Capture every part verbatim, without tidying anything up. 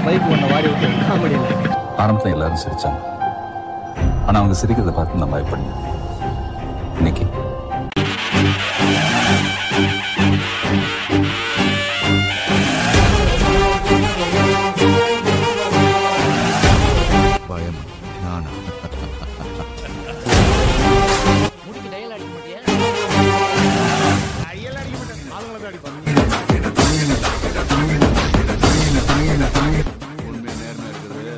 Bike ஒன்று வாரி விட்டு காமெடியில் ஆரம்பத்தில் எல்லாரும் சிரிச்சாங்க. ஆனால் அவங்க சிரிக்கிறத பார்த்து நான் பயப்படல. இன்னைக்கு பயம் நானா? முடிக்கு டயல் அடிக்க மாட்டியா? டயல் அடிக்க மாட்டேன், ஆளுங்களை தான் அடிப்பாங்க. உண்மை நேர்மை இருக்கிறது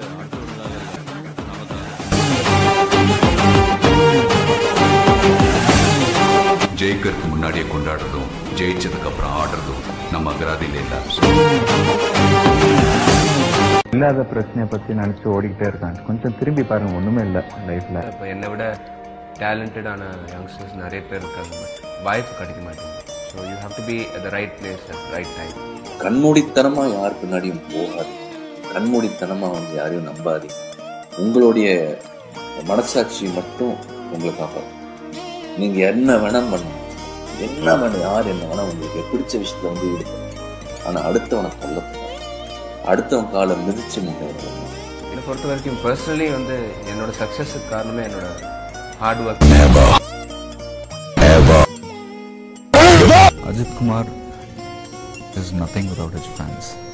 ஜெயிக்கிறதுக்கு முன்னாடியே கொண்டாடுறதும் ஜெயிச்சதுக்கு அப்புறம் ஆடுறதும் நம்ம அகராதியில் இல்லாத இல்லாத பிரச்சனையை பற்றி நினச்சி ஓடிக்கிட்டே இருக்காங்க. கொஞ்சம் திரும்பி பாருங்க, ஒன்றுமே இல்லை லைஃப்பில். இப்போ என்னை விட டேலண்டடான யங்ஸ்டர்ஸ் நிறைய பேர் இருக்காங்க, பட் வாய்ப்பு கிடைக்க மாட்டேங்குது. So you have to be at the right place at right time. கண்மூடித்தனமாக யார் பின்னாடியும் போகாது, கண்மூடித்தனமாக வந்து யாரையும் நம்பாது. உங்களுடைய மனசாட்சி மட்டும் உங்களை காப்பாது. நீங்கள் என்ன வேணாம் பண்ணணும், என்ன வேணும், யார் என்ன வேணால் உங்களுக்கு பிடிச்ச விஷயத்தில் வந்து ஈடுபடும். ஆனால் அடுத்தவனை தள்ளப்படாது, அடுத்தவன் காலை மிதிச்சு முன்னேறணும். என்னை பொறுத்த வரைக்கும் பர்சனலி வந்து என்னோட சக்ஸஸுக்கு காரணமே என்னோட hard work. Ajithkumar is nothing without his fans.